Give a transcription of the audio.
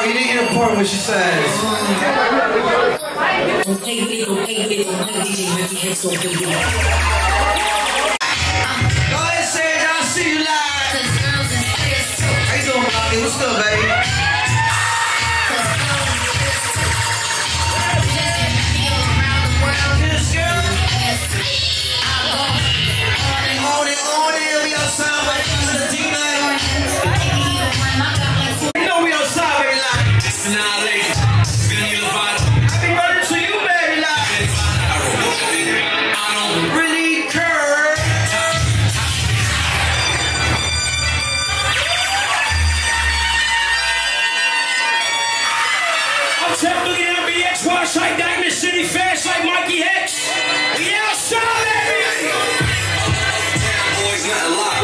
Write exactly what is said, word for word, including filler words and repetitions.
you didn't hear the part where she says. Don't play with it, don't play with it, don't play D J Ricky Hicks, don't play with it. Go ahead, Sage, I'll see you live. Cause girls is players too. How you doing, Bobby? What's good, baby? Cause girls is players too. Listen, be all around the world. Yes, girl. Yes, I'll go on and on and on and we outside with the D night. You know we outside, baby, like. Nah, lady. Gonna need a vibe. Happy birthday to you, baby, like. I don't really care. I'm tapping in B X, wash like Diamond City, fast like Mikey Hicks. We outside, baby. Boys, not a lot.